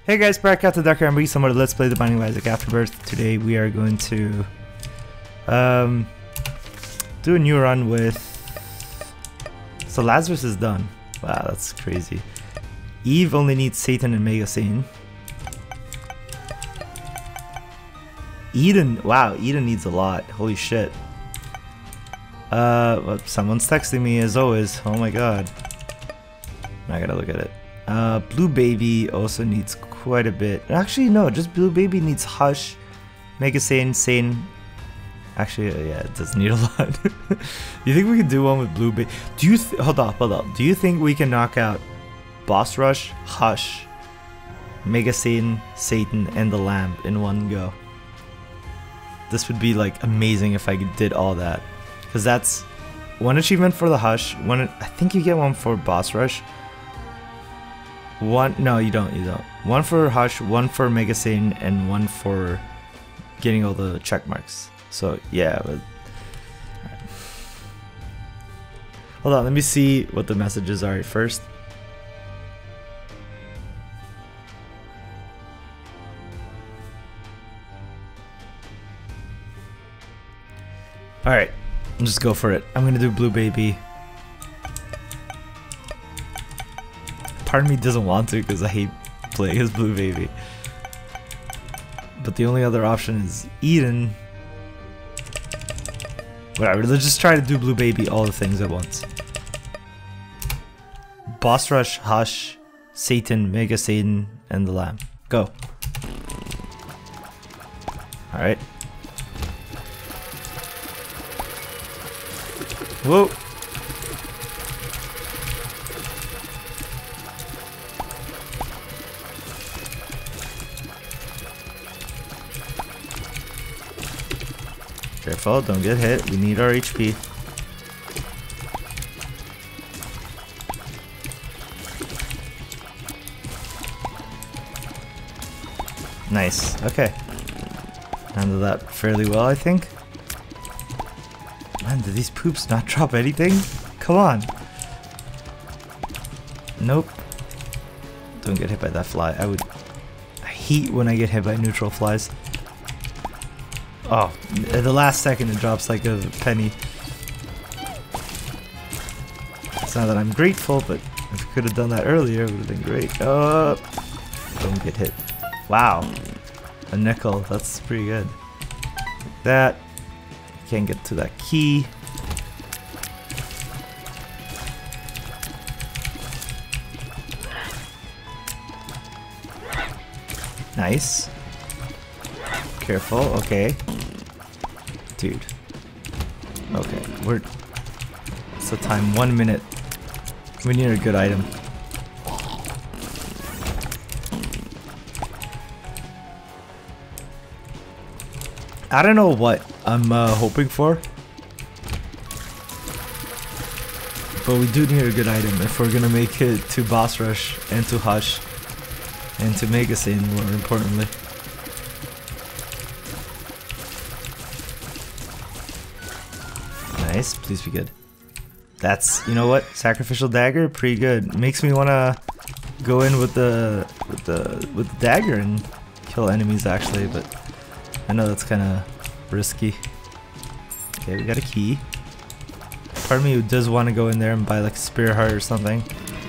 Hey guys, back at the Dark Ember, some more Let's Play The Binding of Isaac Afterbirth. Today we are going to do a new run with... So Lazarus is done. Wow, that's crazy. Eve only needs Satan and Mega Satan. Eden, wow, Eden needs a lot. Holy shit. Well, someone's texting me as always. Oh my god. I gotta look at it. Blue Baby also needs quite a bit. Actually, no, just Blue Baby needs Hush, Mega Satan, Satan. Actually, yeah, it does need a lot. You think we could do one with Blue Baby? Do you hold up. Do you think we can knock out Boss Rush, Hush, Mega Satan, Satan, and the Lamb in one go? This would be like amazing if I did all that. Because that's one achievement for the Hush. One, I think you get one for Boss Rush. One, no, you don't. One for Hush, one for Mega Satan, and one for getting all the check marks. So yeah, but hold on, let me see what the messages are first. Alright, just go for it. I'm gonna do Blue Baby. Part of me doesn't want to because I hate playing as Blue Baby. But the only other option is Eden. Whatever, let's just try to do Blue Baby, all the things at once. Boss Rush, Hush, Satan, Mega Satan, and the Lamb. Go. Alright. Whoa. Careful, don't get hit. We need our HP. Nice. Okay. Handled that fairly well, I think. Man, did these poops not drop anything? Come on. Nope. Don't get hit by that fly. I hate when I get hit by neutral flies. Oh, at the last second it drops like a penny. It's not that I'm grateful, but if I could have done that earlier, it would have been great. Oh, don't get hit. Wow, a nickel. That's pretty good. That. Can't get to that key. Nice. Careful, okay. Dude. Okay, what's the time? 1 minute. We need a good item. I don't know what I'm hoping for, but we do need a good item if we're gonna make it to Boss Rush and to Hush and to Mega Satan, more importantly. Nice, please be good. That's, you know what, Sacrificial Dagger, pretty good. Makes me wanna go in with the dagger and kill enemies actually, but I know that's kind of risky. Okay, we got a key. Part of me who does want to go in there and buy like a Spear Heart or something.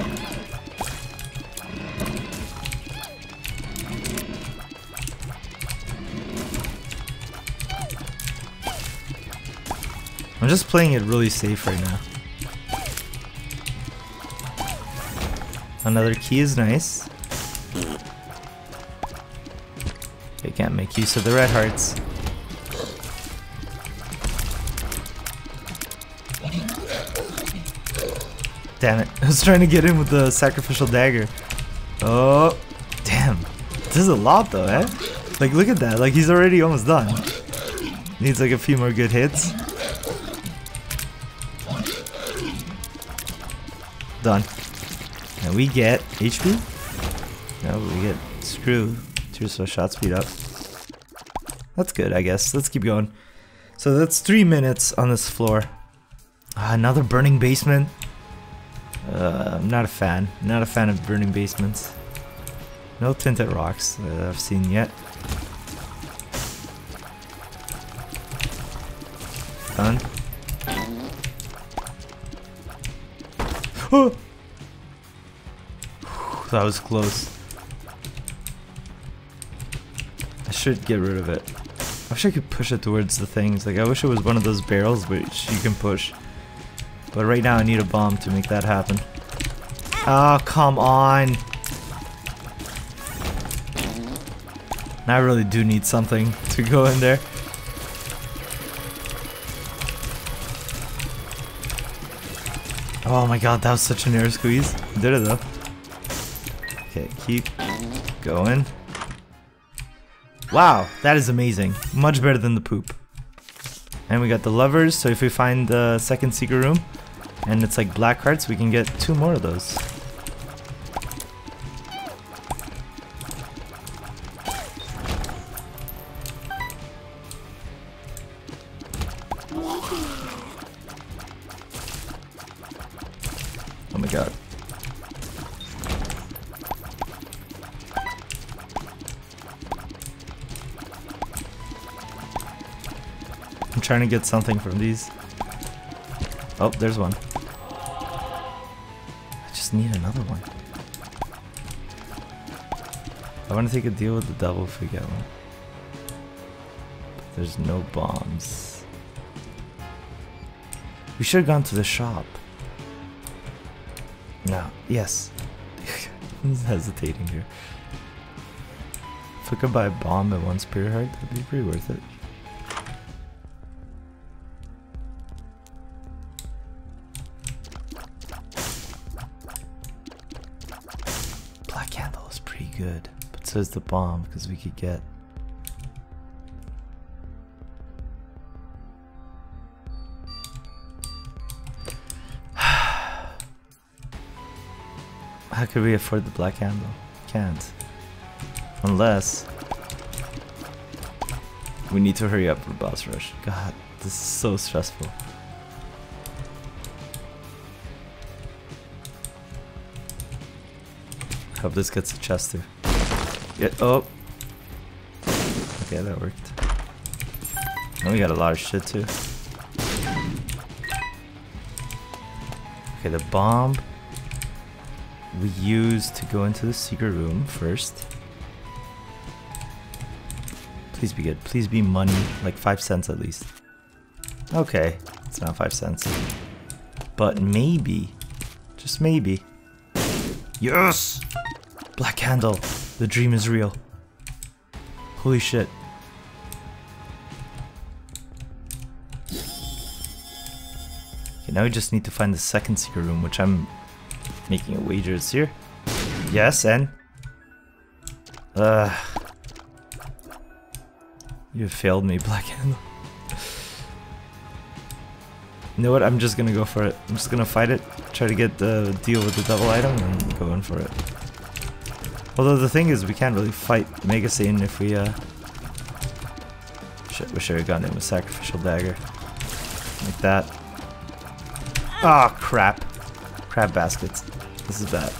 I'm just playing it really safe right now. Another key is nice. They can't make use of the red hearts. Damn it. I was trying to get in with the Sacrificial Dagger. Oh, damn. This is a lot though, eh? Like, look at that. Like, he's already almost done. Needs like a few more good hits. Done. And we get HP? No, we get Screw. So shot speed up. That's good, I guess. Let's keep going. So that's 3 minutes on this floor. Another burning basement. I'm not a fan. Not a fan of burning basements. No tinted rocks that I've seen yet. Done. Oh! That was close. I should get rid of it. I wish I could push it towards the things. Like, I wish it was one of those barrels which you can push. But right now I need a bomb to make that happen. Oh, come on! I really do need something to go in there. Oh my god, that was such an air squeeze. Did it though. Okay, keep going. Wow, that is amazing. Much better than the poop. And we got the levers, so if we find the second secret room and it's like black hearts, we can get 2 more of those. Oh my god. I'm trying to get something from these. Oh, there's one. I just need another one. I want to take a deal with the devil if we get one. But there's no bombs. We should have gone to the shop. No. Yes. I'm hesitating here. If I could buy a bomb at 1 spirit heart, that'd be pretty worth it. Black candle is pretty good, but so is the bomb because we could get. How could we afford the black candle? Can't. Unless we need to hurry up for boss rush. God, this is so stressful. Hope this gets a chest too. Yeah, oh. Okay, that worked. And we got a lot of shit too. Okay, the bomb we use to go into the secret room first. Please be good. Please be money, like 5 cents at least. Okay, it's not 5 cents. But maybe, just maybe. Yes! Black candle. The dream is real. Holy shit. Okay, now we just need to find the second secret room, which I'm making a wager it's here. Yes, and you failed me, Black Candle. You know what? I'm just gonna go for it. I'm just gonna fight it, try to get the deal with the double item, and go in for it. Although the thing is, we can't really fight Mega Satan if we shit, wish I had gotten him a sacrificial dagger. Like that. Ah, oh, crap. Crab baskets. This is bad.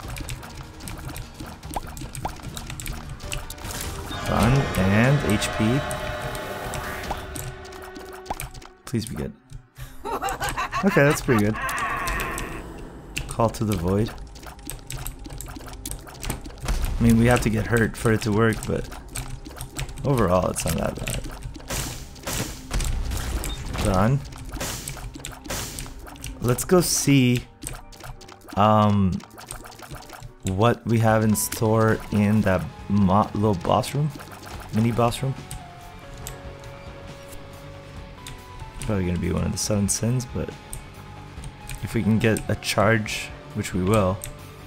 Done, and HP. Please be good. Okay, that's pretty good. Call to the void. I mean, we have to get hurt for it to work, but overall, it's not that bad. Done. Let's go see what we have in store in that little boss room, mini boss room. Probably gonna be one of the 7 sins, but if we can get a charge, which we will.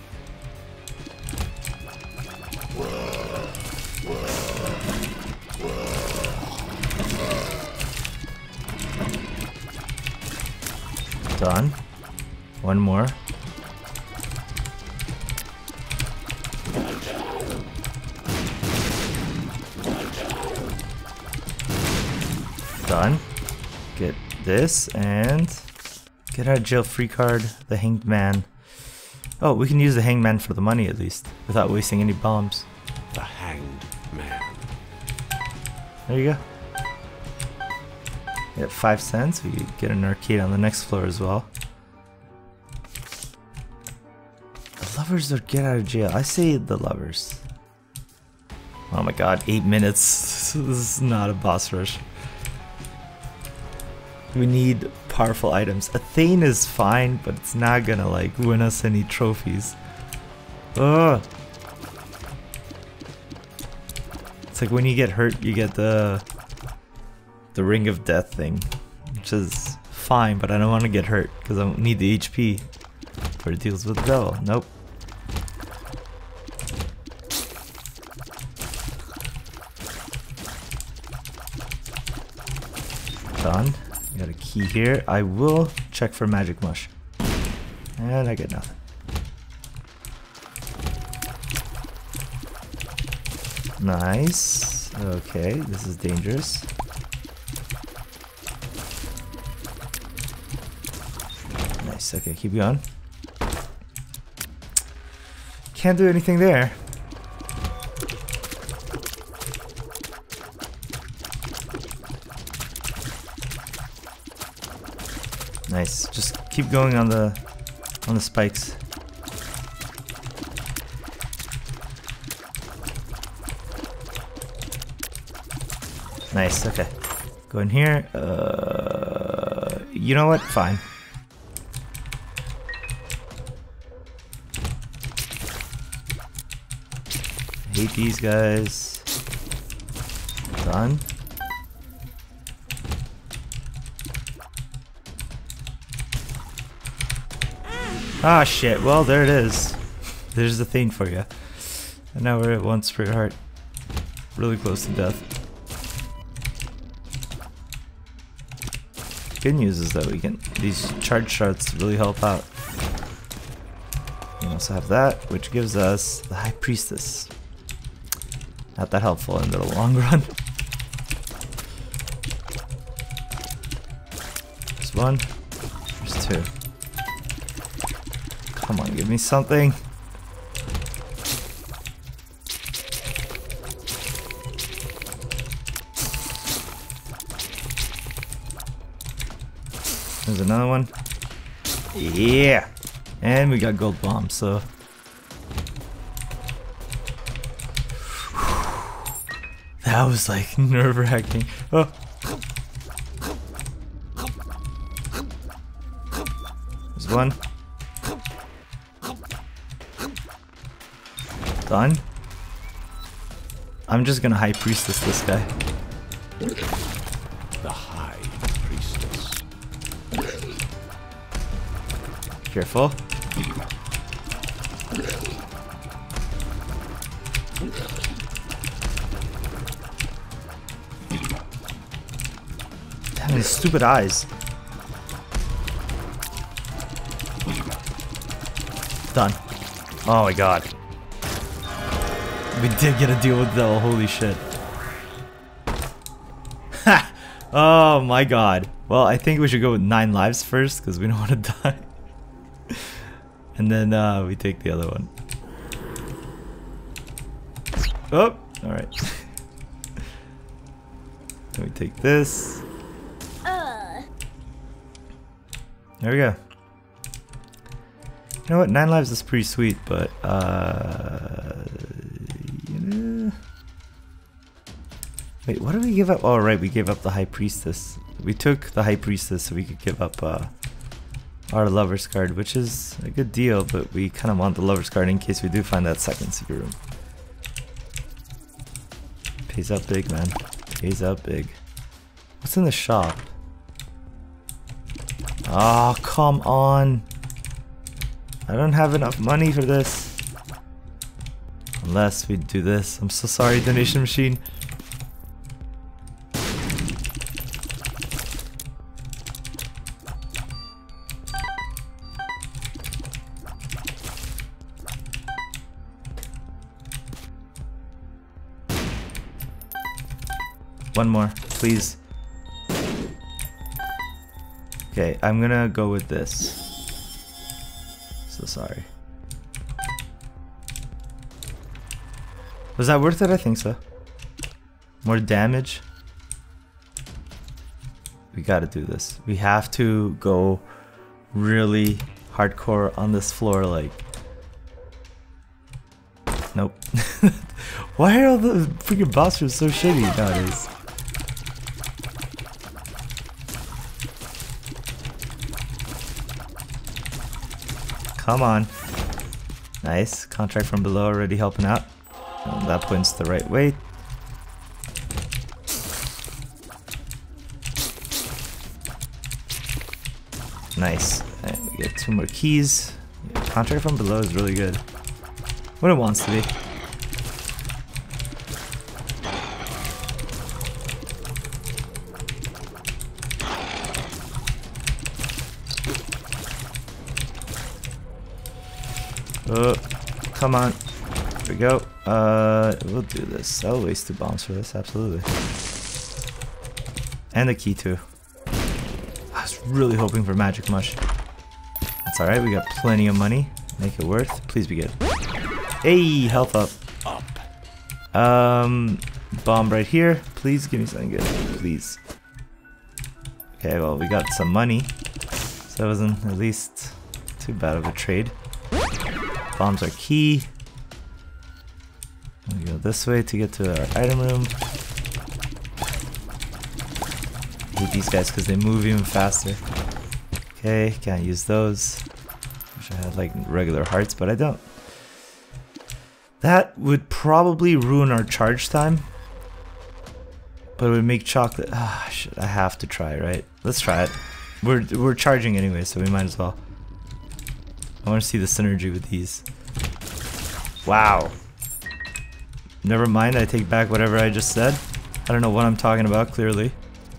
Done. One more. Done. Get this and get our jail free card, the Hanged Man. Oh, we can use the hangman for the money at least, without wasting any bombs. The Hanged Man. There you go. At 5 cents, we could get an arcade on the next floor as well. The lovers or get out of jail? I say the lovers. Oh my god, 8 minutes. This is not a boss rush. We need powerful items. A Thane is fine, but it's not gonna like win us any trophies. Ugh. It's like when you get hurt, you get the Ring of Death thing, which is fine, but I don't want to get hurt because I don't need the HP for it deals with the devil. Nope. Done. Got a key here. I will check for magic mush. And I get nothing. Nice. Okay, this is dangerous. Nice. Okay, keep going. Can't do anything there. Nice. Just keep going on the spikes. Nice. Okay. Go in here. You know what? Fine. Hate these guys. Done. Ah shit, well there it is. There's the thing for you. And now we're at 1 spirit heart. Really close to death. Good news is that we can, these charge shards really help out. We also have that, which gives us the High Priestess. Not that helpful in the long run. There's 1, there's 2. Come on, give me something. There's another one. Yeah! And we got gold bomb, so... That was like nerve-wracking. Oh! There's 1. Done. I'm just gonna High Priestess this guy. The High Priestess. Careful. Damn, his stupid eyes. Done. Oh my god. We did get a deal with Devil, holy shit. Ha! Oh my god. Well, I think we should go with 9 lives first, because we don't want to die. And then we take the other one. Oh! Alright. Then we take this. There we go. You know what? 9 lives is pretty sweet, but wait, what did we give up? Oh, right, we gave up the High Priestess. We took the High Priestess so we could give up our Lover's card, which is a good deal, but we kind of want the Lover's card in case we do find that second secret room. Pays out big, man. Pays out big. What's in the shop? Oh, come on. I don't have enough money for this. Unless we do this. I'm so sorry, donation machine. One more, please. Okay, I'm gonna go with this. So sorry. Was that worth it? I think so. More damage. We gotta do this. We have to go really hardcore on this floor, like. Nope. Why are all the freaking boss rooms so shitty nowadays? Come on. Nice. Contract from below already helping out. And that points the right way. Nice. And we get 2 more keys. Yeah, contract from below is really good. What it wants to be. Oh, come on. Here we go. We'll do this. I'll waste 2 bombs for this, absolutely. And the key too. I was really hoping for magic mush. That's alright, we got plenty of money. Make it worth. Please be good. Hey, health up. Bomb right here. Please give me something good. Please. Okay, well, we got some money. So that wasn't at least too bad of a trade. Bombs are key. We go this way to get to our item room. I hate these guys because they move even faster. Okay, can't use those. Wish I had like regular hearts, but I don't. That would probably ruin our charge time. But it would make chocolate. Ah, shit, I have to try, right? Let's try it. We're charging anyway, so we might as well. I want to see the synergy with these. Wow. Never mind, I take back whatever I just said. I don't know what I'm talking about, clearly.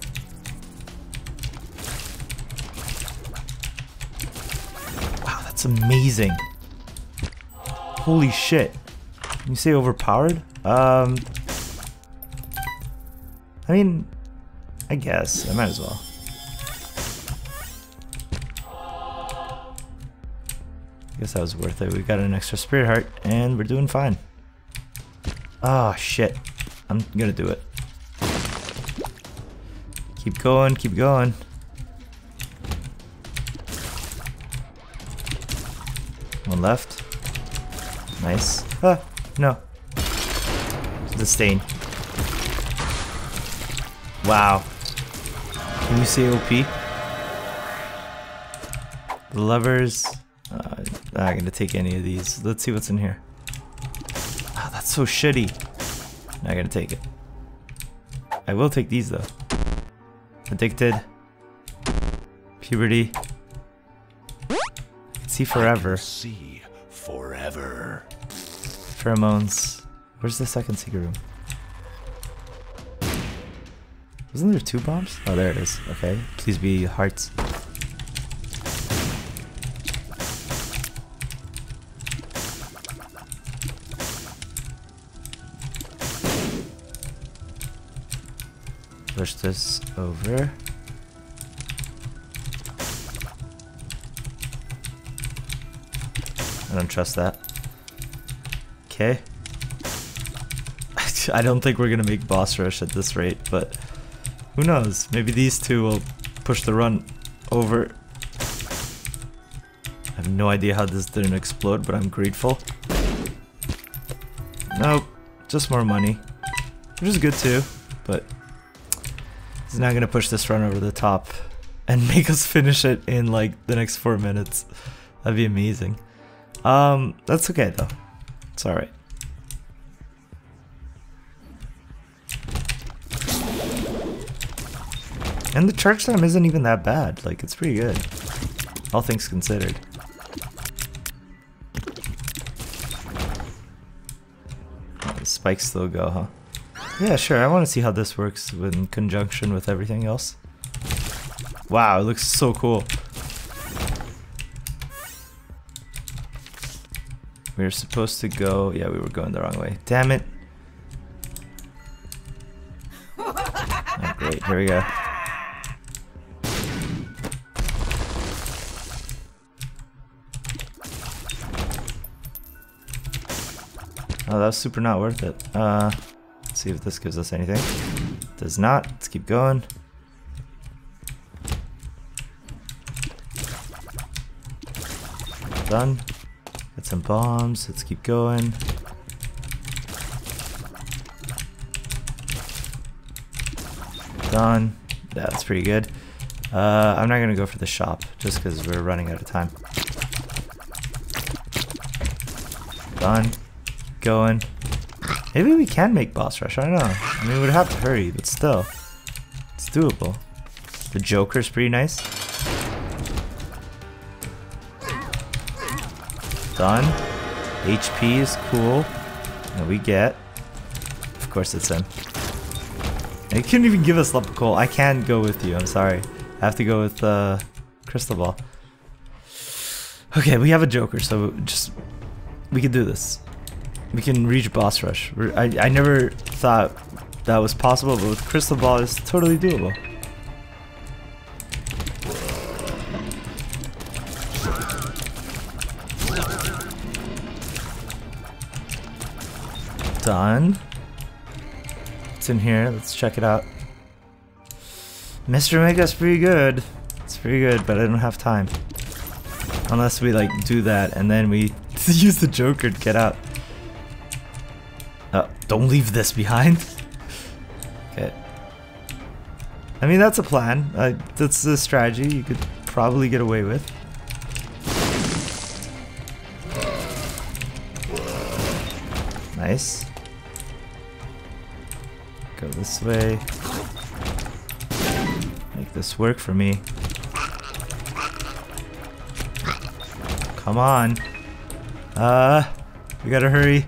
Wow, that's amazing. Holy shit. Can you say overpowered? I mean, I guess. I might as well. Guess that was worth it. We got an extra spirit heart and we're doing fine. Oh shit. I'm gonna do it. Keep going, keep going. One left. Nice. Ah, no. The stain. Wow. Can you say OP? The levers. I'm not gonna take any of these. Let's see what's in here. Oh, that's so shitty. Not gonna take it. I will take these though. Addicted. Puberty. See forever. See forever. Pheromones. Where's the second secret room? Wasn't there 2 bombs? Oh, there it is. Okay. Please be hearts. Push this over. I don't trust that. Okay. I don't think we're gonna make boss rush at this rate, but who knows? Maybe these 2 will push the run over. I have no idea how this didn't explode, but I'm grateful. Nope, just more money, which is good too, but he's not gonna push this run over the top and make us finish it in like the next 4 minutes. That'd be amazing. That's okay though. It's alright. And the charge time isn't even that bad. Like, it's pretty good. All things considered. Oh, the spikes still go, huh? Yeah, sure. I want to see how this works in conjunction with everything else. Wow, it looks so cool. We were supposed to go... Yeah, we were going the wrong way. Damn it. Oh, great. Here we go. Oh, that was super not worth it. Let's see if this gives us anything. Does not. Let's keep going. Done. Got some bombs. Let's keep going. Done. Yeah, that's pretty good. I'm not gonna go for the shop just because we're running out of time. Done. Going. Maybe we can make boss rush. I don't know. I mean, we'd have to hurry, but still, it's doable. The Joker's pretty nice. Done. HP is cool. And we get. Of course, it's him. And he couldn't even give us Leprechaun. I can't go with you. I'm sorry. I have to go with Crystal Ball. Okay, we have a Joker, so just we can do this. We can reach boss rush. I never thought that was possible, but with Crystal Ball, it's totally doable. Done. It's in here. Let's check it out. Mr. Omega's pretty good. It's pretty good, but I don't have time. Unless we like do that and then we use the Joker to get out. Don't leave this behind. Okay. I mean, that's a plan. That's a strategy you could probably get away with. Nice. Go this way. Make this work for me. Come on. We gotta hurry.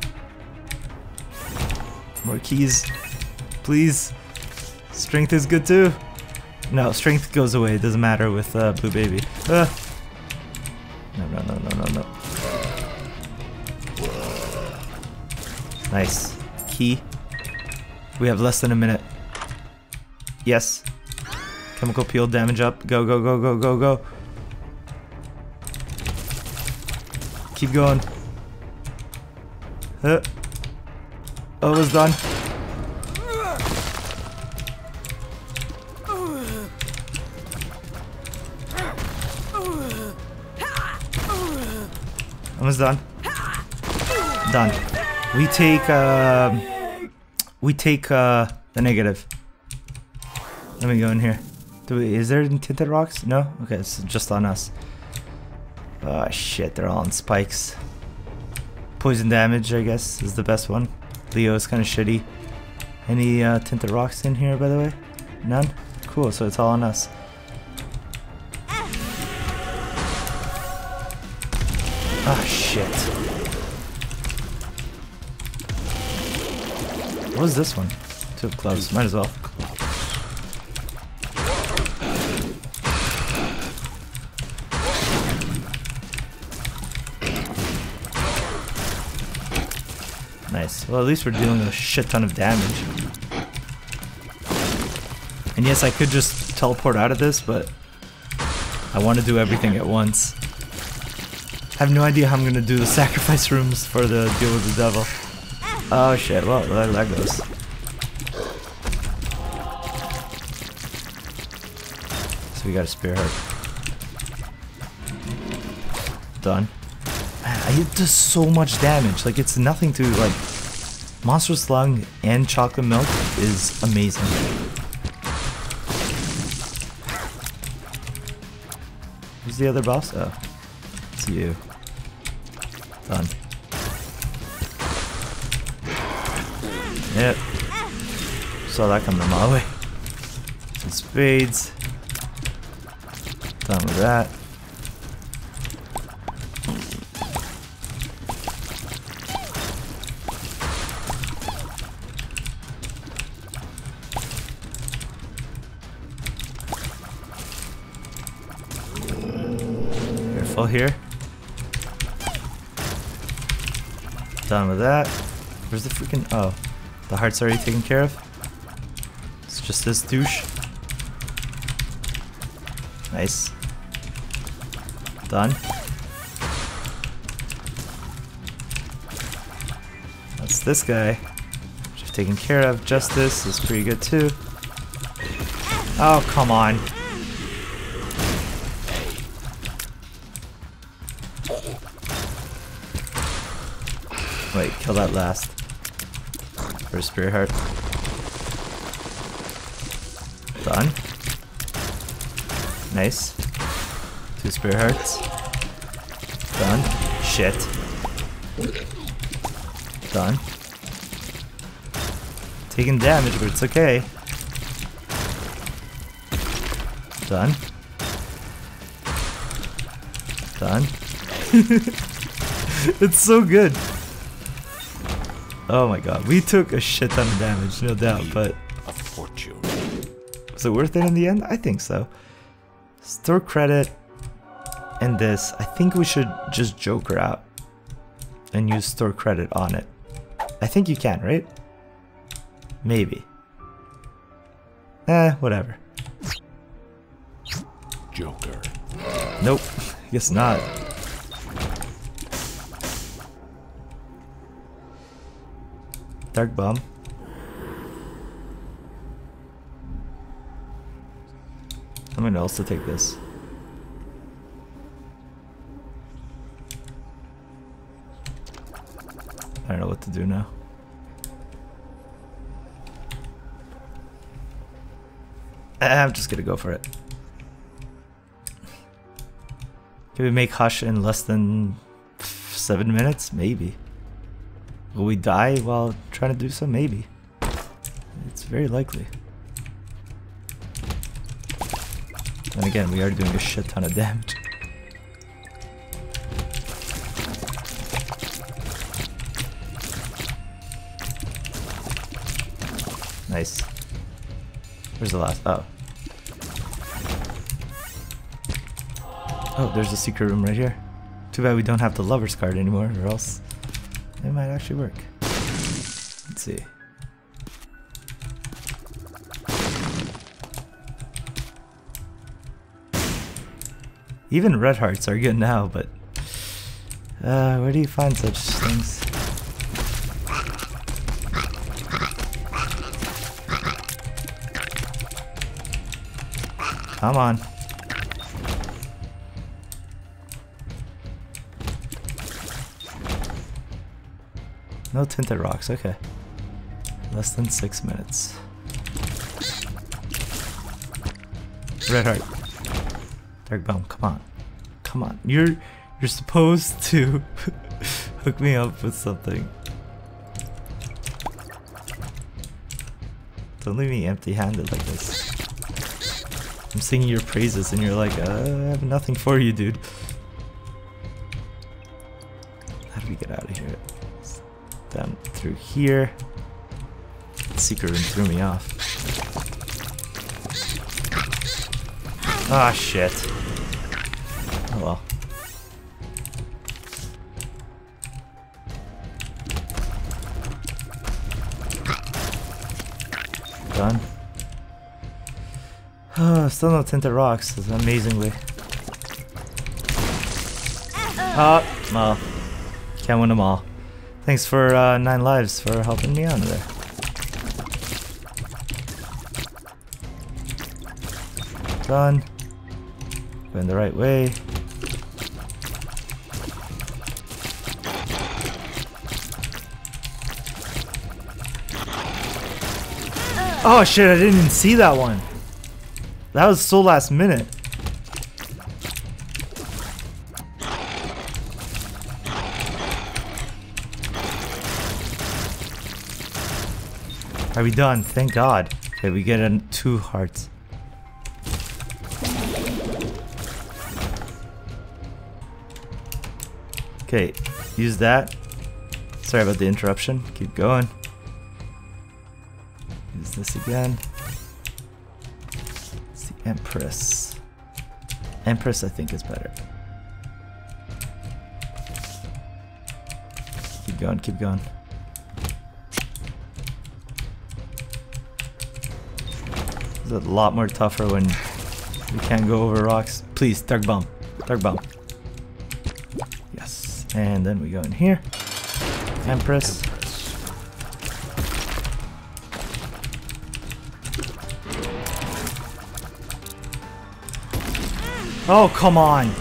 More keys. Please. Strength is good too. No, strength goes away. It doesn't matter with Blue Baby. No. Nice. Key. We have less than a minute. Yes. Chemical peel damage up. Go, go, go, go, go, go. Keep going. Almost done. Almost done. Done. We take the negative. Let me go in here. Is there any tinted rocks? No? Okay, it's just on us. Oh shit, they're all on spikes. Poison damage, I guess, is the best one. Leo is kind of shitty. Any tinted rocks in here, by the way? None? Cool, so it's all on us. Ah, shit. What was this one? Two gloves, might as well. Nice. Well, at least we're dealing a shit ton of damage. And yes, I could just teleport out of this, but I want to do everything at once. I have no idea how I'm going to do the sacrifice rooms for the deal with the devil. Oh shit, well, there goes. So we gotta spear her. Done. Man, it does so much damage. Like, it's nothing to, like... Monster Slug and Chocolate Milk is amazing. Who's the other boss? Oh. It's you. Done. Yep. Saw that coming a mile away. Some spades. Done with that. Careful here. Done with that. Where's the freaking... Oh. The heart's already taken care of. It's just this douche. Nice. Done. Nice, this guy. Just taken care of. Justice is pretty good too. Oh, come on. Wait, kill that last. For a Spirit Heart. Done. Nice. 2 Spirit Hearts. Done. Shit. Done. Taking damage, but it's okay. Done. Done. It's so good. Oh my god, we took a shit ton of damage, no doubt, but A fortune. was it worth it in the end? I think so. Store credit and this. I think we should just Joker out and use store credit on it. I think you can, right? Maybe. Whatever. Joker. Nope, guess not. Dark Bomb. Someone else to take this. I don't know what to do now. I'm just gonna go for it. Can we make Hush in less than 7 minutes? Maybe. Will we die while trying to do so? Maybe. It's very likely. And again, we are doing a shit ton of damage. Nice. Where's the last? Oh. Oh, there's a secret room right here. Too bad we don't have the Lover's card anymore, or else it might actually work. Let's see. Even red hearts are good now, but where do you find such things? Come on. No tinted rocks, okay. Less than 6 minutes. Red heart. Dark Bomb, come on. Come on. You're supposed to hook me up with something. Don't leave me empty-handed like this. I'm singing your praises and you're like, I have nothing for you, dude. How do we get out of here? Down through here. Secret room threw me off. Ah, shit. Oh well. Done. Oh, still no tinted rocks, amazingly. Oh, well. Can't win them all. Thanks for 9 lives for helping me out there. Done. Going the right way. Oh shit, I didn't even see that one. That was so last minute. Are we done? Thank God. Okay, we get 2 hearts. Okay, use that. Sorry about the interruption. Keep going. Use this again. It's the Empress. Empress, I think, is better. Keep going, keep going. It's a lot more tougher when we can't go over rocks. Please, Dark Bomb. Dark Bomb. Yes. And then we go in here. Empress. Oh, come on.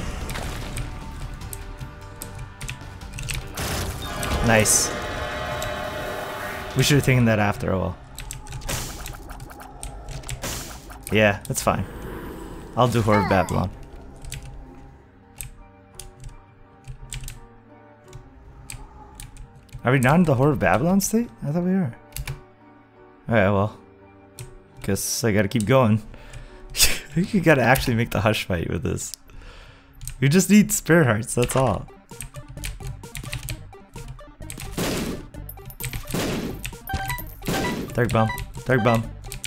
Nice. We should have taken that after a while. Yeah, that's fine. I'll do Whore of Babylon. Are we not in the Whore of Babylon state? I thought we were. Alright, well. Guess I gotta keep going. I think you gotta actually make the Hush fight with this. You just need Spirit Hearts, that's all. Dark Bomb. Dark Bomb.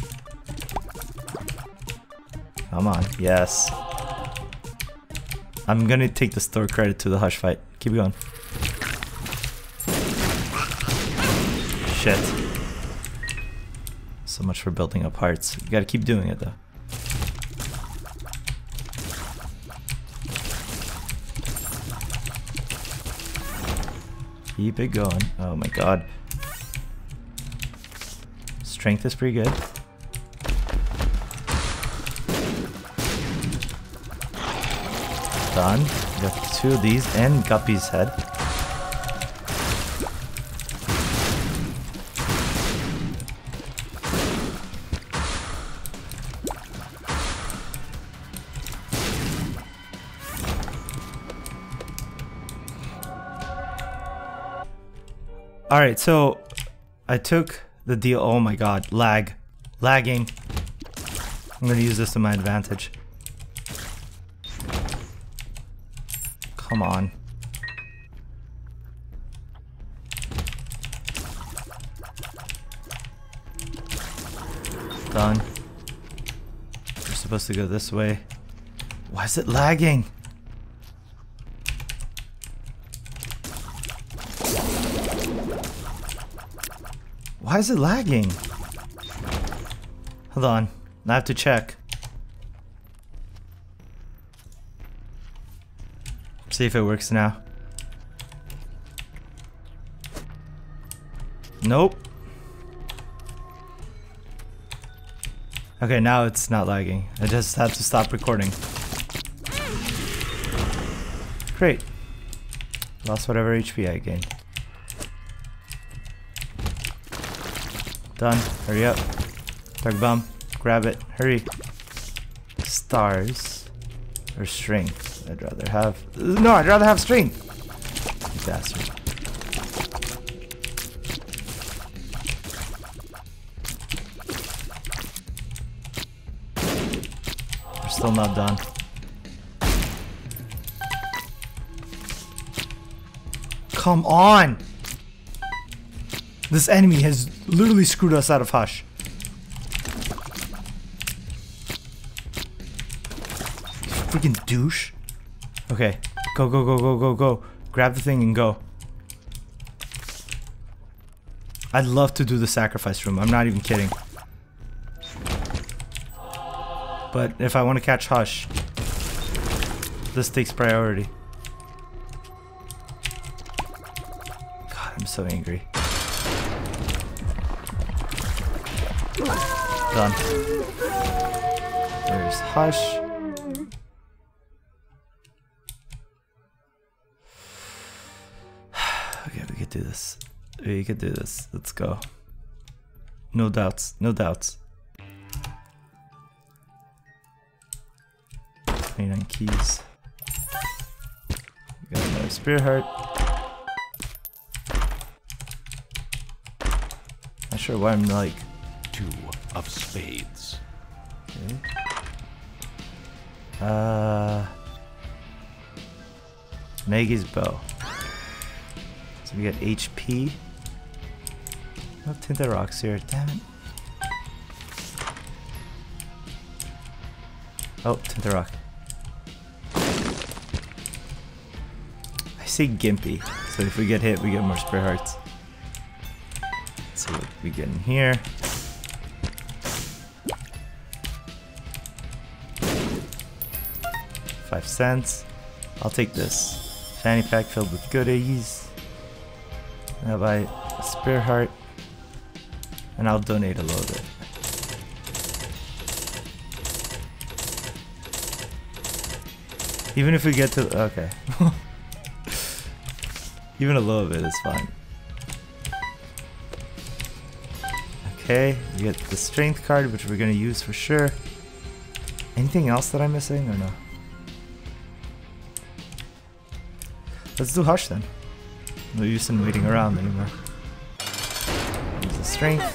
Come on. Yes. I'm gonna take the store credit to the Hush fight. Keep going. Shit. So much for building up hearts. You gotta keep doing it though. Keep it going. Oh my god. Strength is pretty good. Done. Got 2 of these and Guppy's head. Alright, so I took the deal. Oh my god, lagging. I'm gonna use this to my advantage. Come on. Done. We're supposed to go this way. Why is it lagging? Why is it lagging? Hold on, I have to check. See if it works now. Nope. Okay, now it's not lagging. I just have to stop recording. Great. Lost whatever HP I gained. Done. Hurry up. Dark Bomb. Grab it. Hurry. Stars. Or strength. I'd rather have... No, I'd rather have strength. You bastard. We're still not done. Come on! This enemy has literally screwed us out of Hush. Freaking douche. Okay, go, go, go, go, go, go. Grab the thing and go. I'd love to do the sacrifice room. I'm not even kidding. But if I want to catch Hush, this takes priority. God, I'm so angry. Done. There's Hush. Okay, we could do this. We could do this. Let's go. No doubts. No doubts. 29 keys. We got another Spirit Heart. Not sure why I'm like... 2 of spades. Okay. Maggie's bow. So we got HP. No tinted rocks here, damn it. Oh, tinted rock. I say gimpy, so if we get hit, we get more Spirit Hearts. Let's see what we get in here. $0.05. I'll take this. Fanny pack filled with goodies. I'll buy a Spirit Heart. And I'll donate a little bit. Even if we get to... Okay. Even a little bit is fine. Okay, we get the strength card, which we're gonna use for sure. Anything else that I'm missing or no? Let's do Hush then. No use in waiting around anymore. Use the strength.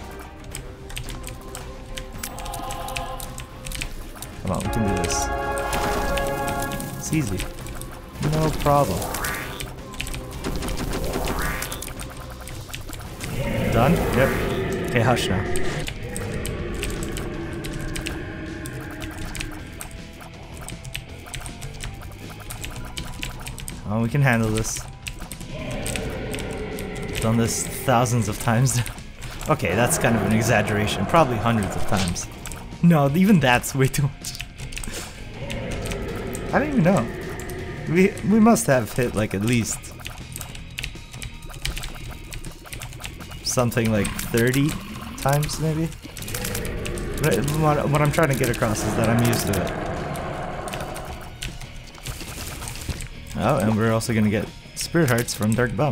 Come on, we can do this. It's easy. No problem. Done? Yep. Okay, Hush now. Oh, we can handle this. Done this thousands of times. Okay, that's kind of an exaggeration. Probably hundreds of times. No, even that's way too much. I don't even know. We must have hit like at least something like 30 times maybe. What I'm trying to get across is that I'm used to it. Oh, and we're also gonna get Spirit Hearts from Dark Bum.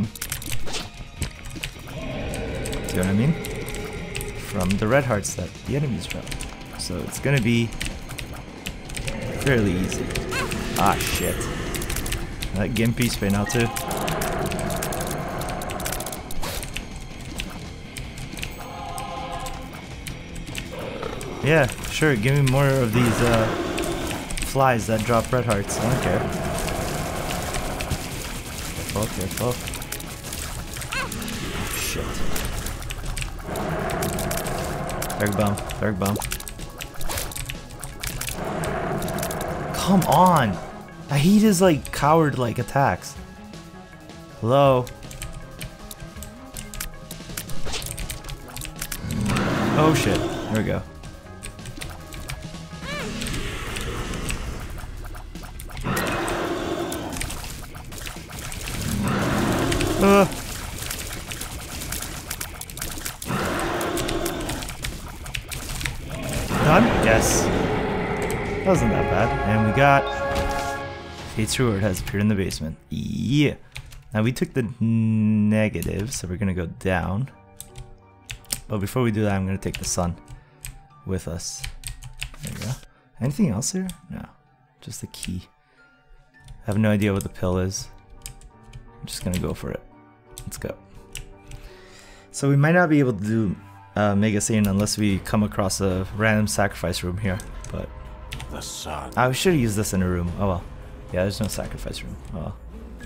See what I mean? From the red hearts that the enemies drop. So it's gonna be fairly easy. Ah, shit. That Gimpy spin out too. Yeah, sure, give me more of these flies that drop red hearts. I don't care. Careful. Shit. Dark Bum. Come on! I hate his like coward-like attacks. Hello? Oh shit. There we go. Done? Yes. That wasn't that bad. And we got Fate's Reward has appeared in the basement. Yeah. Now we took the negative, so we're gonna go down. But before we do that, I'm gonna take the sun with us. There we go. Anything else here? No. Just the key. I have no idea what the pill is. I'm just gonna go for it. Let's go. So we might not be able to do Mega Saiyan unless we come across a random sacrifice room here, but The sun. I should have used this in a room. Oh well. Yeah, there's no sacrifice room. Oh well.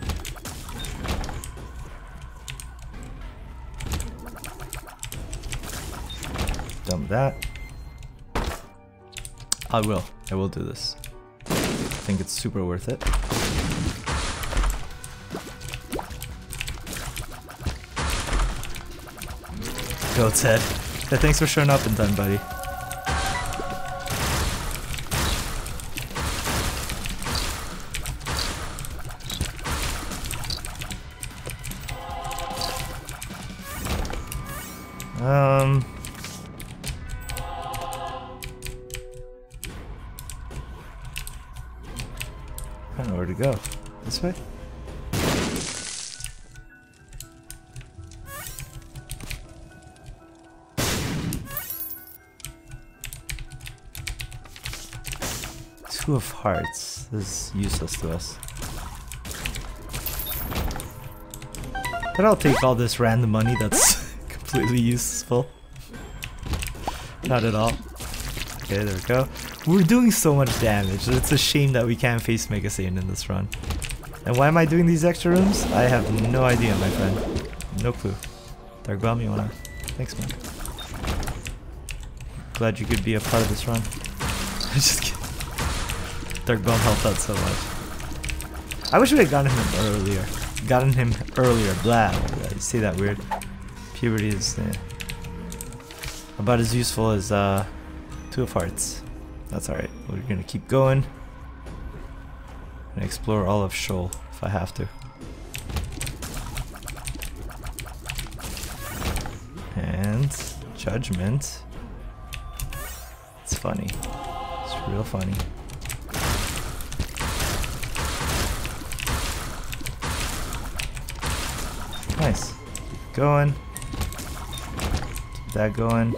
Done with that. I will do this. I think it's super worth it. Goat's head. Yeah, thanks for showing up in time, buddy. I don't know where to go. This way? Two of Hearts. This is useless to us. But I'll take all this random money that's completely useful. Not at all. Okay, there we go. We're doing so much damage. It's a shame that we can't face Mega Saiyan in this run. And why am I doing these extra rooms? I have no idea, my friend. No clue. Dark Bum, you wanna... Thanks, man. Glad you could be a part of this run. I'm just kidding. Dark Bum helped out so much. I wish we had gotten him earlier. Blah. You see that weird? Puberty is about as useful as Two of Hearts. That's alright. We're gonna keep going. And explore all of Sheol if I have to. And Judgment. It's funny. It's real funny. going. Keep that going.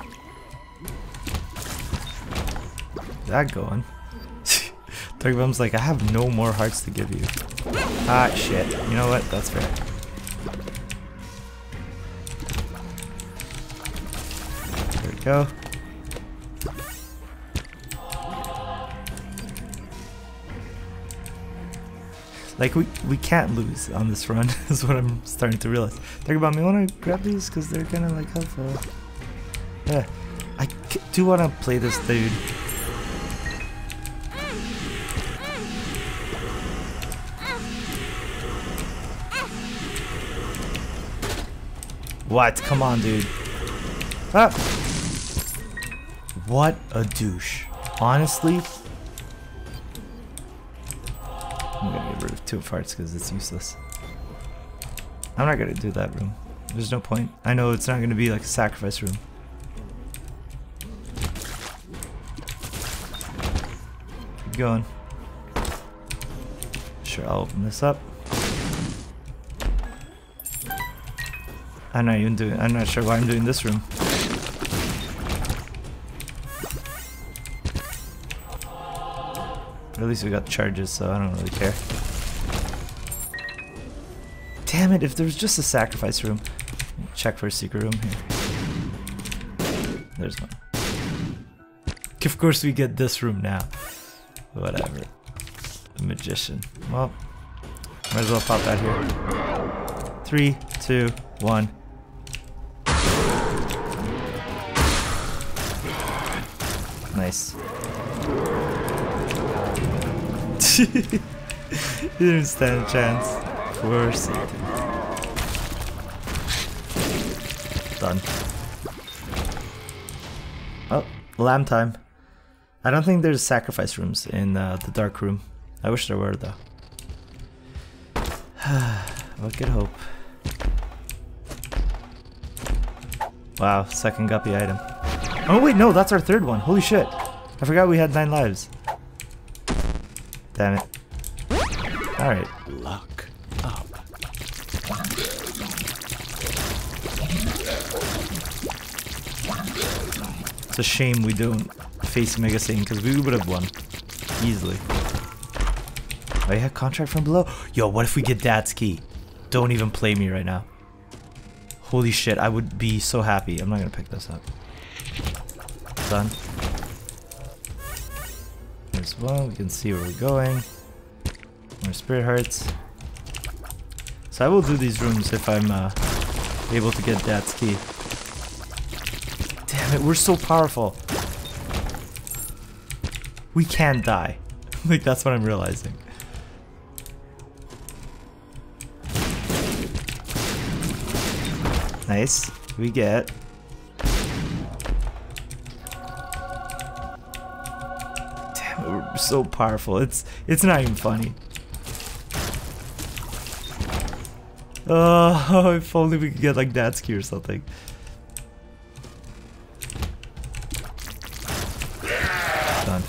That going. Dark Bum's like, I have no more hearts to give you. Ah, shit. You know what? That's fair. There we go. Like, we can't lose on this run, is what I'm starting to realize. Dark Bum, you wanna grab these? Because they're kind of like helpful. Yeah. I do want to play this dude. What? Come on, dude. Ah! What a douche. Honestly, I'm gonna get rid of 2 farts because it's useless. I'm not gonna do that room. There's no point. I know it's not gonna be like a sacrifice room. Keep going. Sure, I'll open this up. I'm not sure why I'm doing this room. But at least we got charges, so I don't really care. Damn it, if there was just a sacrifice room. Check for a secret room here. There's one. Of course we get this room now. Whatever. The magician. Well, might as well pop that here. 3, 2, 1. Nice. He didn't stand a chance. For Satan. Done. Oh, lamb time. I don't think there's sacrifice rooms in the dark room. I wish there were though. What could hope? Wow, second guppy item. Oh wait, no, that's our third one. Holy shit. I forgot we had 9 lives. Damn it. Alright. Luck up. It's a shame we don't face Mega Satan because we would have won. Easily. Oh, yeah, contract from below. Yo, what if we get Dad's key? Don't even play me right now. Holy shit, I would be so happy. I'm not gonna pick this up. Done. There's one, we can see where we're going. More spirit hearts. So I will do these rooms if I'm able to get Dad's key. Damn it, we're so powerful. We can die. Like, that's what I'm realizing. Nice. We get... Damn it, we're so powerful. It's not even funny. Oh, if only we could get like Dad's key or something. Done.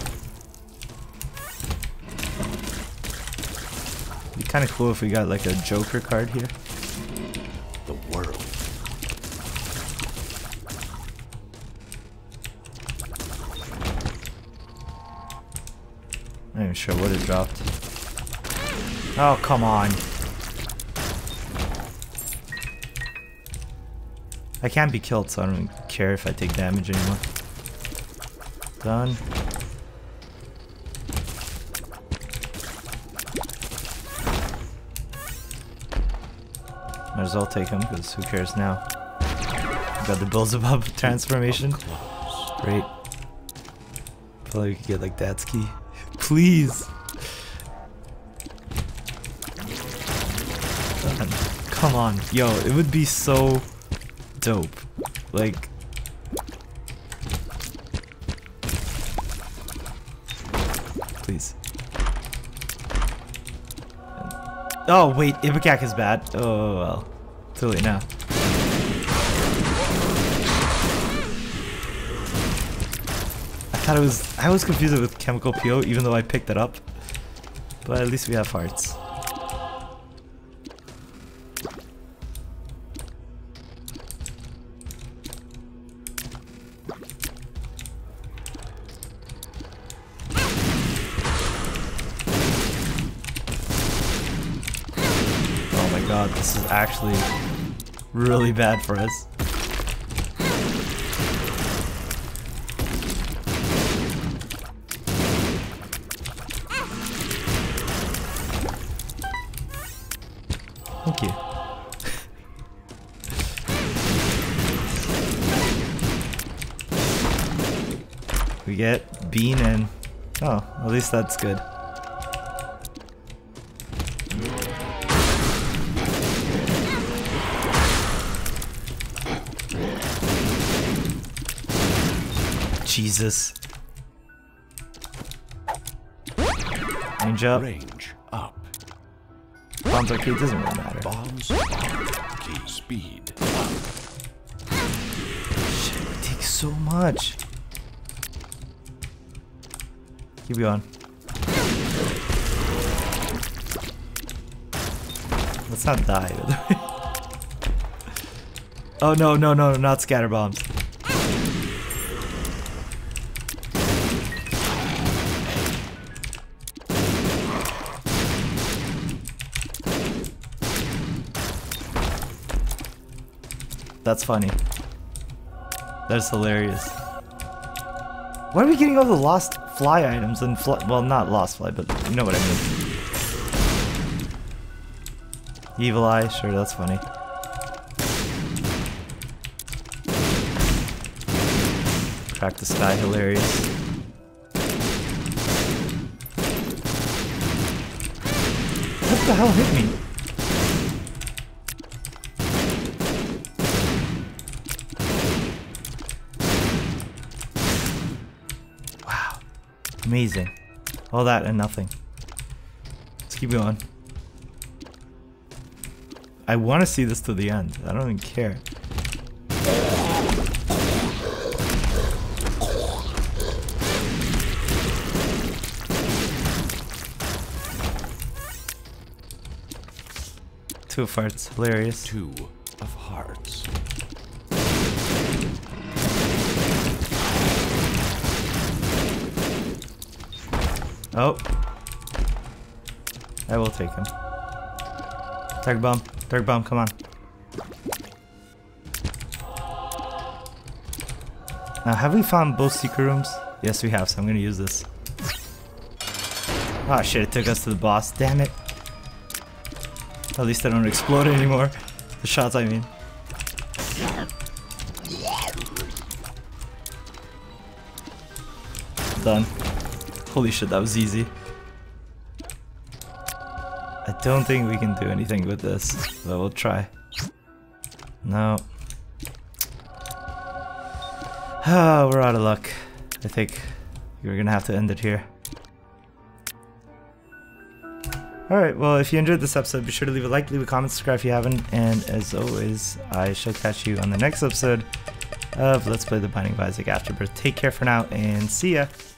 It'd be kind of cool if we got like a Joker card here. The world. I'm not even sure what it dropped. Oh, come on. I can't be killed, so I don't care if I take damage anymore. Done. Might as well take him, because who cares now? Got the Beelzebub transformation. Great. I feel like we could get like Dad's key. Please! Done. Come on. Yo, it would be so dope. Like... Please. Oh wait, Ipecac is bad. Oh well. Too late now. I was confused with Chemical PO even though I picked it up. But at least we have hearts. god, this is actually really bad for us. Thank you. We get bean and... oh, at least that's good. Jesus. Range up. Range up. Bombs are key, it doesn't really matter. Bombs are key. Speed up. Shit, it takes so much. Keep going. Let's not die. Oh no, no, no, not scatter bombs. That's funny. That's hilarious. Why are we getting all the lost fly items and well, not lost fly, but you know what I mean. Evil eye, sure, that's funny. Crack the sky, hilarious. What the hell hit me? Amazing. All that and nothing. Let's keep going. I want to see this to the end. I don't even care. Two of hearts. Hilarious. 2 of hearts. Oh. I will take him. Target bomb, come on. Now, have we found both secret rooms? Yes, we have, so I'm gonna use this. Ah, shit, it took us to the boss. Damn it. At least I don't explode anymore. The shots, I mean. Done. Holy shit, that was easy. I don't think we can do anything with this, but we'll try. No. Ah, we're out of luck. I think we're gonna have to end it here. Alright, well, if you enjoyed this episode, be sure to leave a like, leave a comment, subscribe if you haven't, and as always, I shall catch you on the next episode of Let's Play The Binding of Isaac Afterbirth. Take care for now, and see ya!